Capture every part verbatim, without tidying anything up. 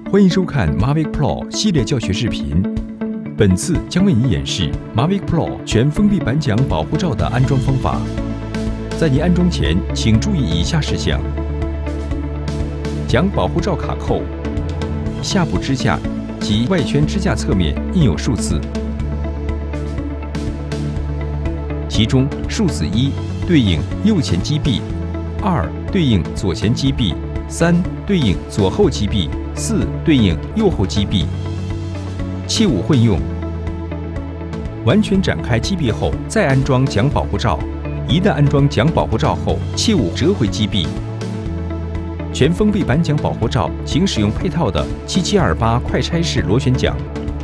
欢迎收看 Mavic Pro 系列教学视频。本次将为您演示 Mavic Pro 全封闭板桨保护罩的安装方法。在您安装前，请注意以下事项：桨保护罩卡扣，下部支架及外圈支架侧面印有数字，其中数字一对应右前击臂，二对应左前击臂，三对应左后击臂，四对应右后击臂，器物混用。完全展开击臂后，再安装桨保护罩。一旦安装桨保护罩后，器物折回击臂。全封闭板桨保护罩，请使用配套的七七二八快拆式螺旋桨。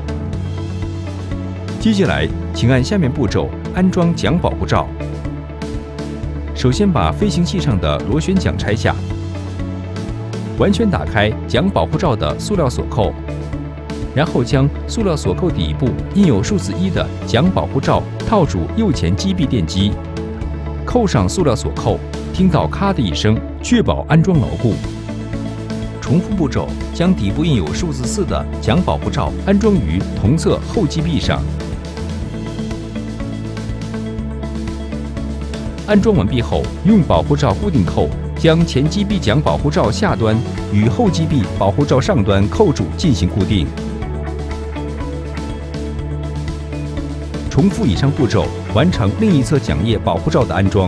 接下来，请按下面步骤安装桨保护罩。首先把飞行器上的螺旋桨拆下，完全打开桨保护罩的塑料锁扣，然后将塑料锁扣底部印有数字一的桨保护罩套住右前击臂电机，扣上塑料锁扣，听到咔的一声，确保安装牢固。重复步骤，将底部印有数字四的桨保护罩安装于同侧后击臂上。安装完毕后，用保护罩固定扣将前击臂桨保护罩下端与后击臂保护罩上端扣住进行固定。重复以上步骤，完成另一侧桨叶保护罩的安装。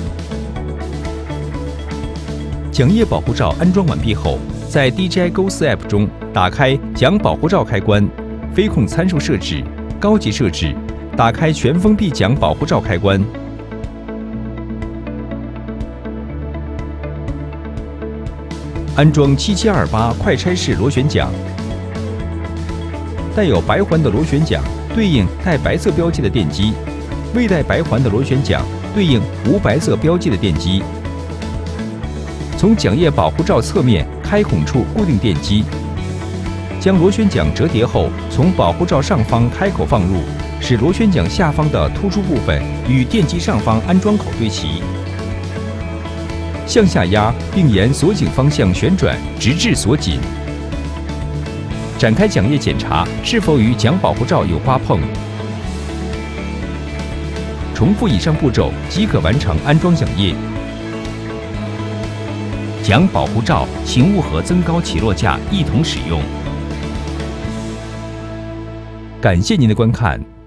桨叶保护罩安装完毕后，在 D J I Go 四 App 中打开桨保护罩开关，飞控参数设置，高级设置，打开全封闭桨保护罩开关。安装七七二八快拆式螺旋桨，带有白环的螺旋桨对应带白色标记的电机，未带白环的螺旋桨对应无白色标记的电机。从桨叶保护罩侧面开孔处固定电机，将螺旋桨折叠后，从保护罩上方开口放入，使螺旋桨下方的突出部分与电机上方安装口对齐。向下压，并沿锁紧方向旋转，直至锁紧。展开桨叶检查是否与桨保护罩有刮碰。重复以上步骤即可完成安装桨叶。桨保护罩请勿和增高起落架一同使用。感谢您的观看。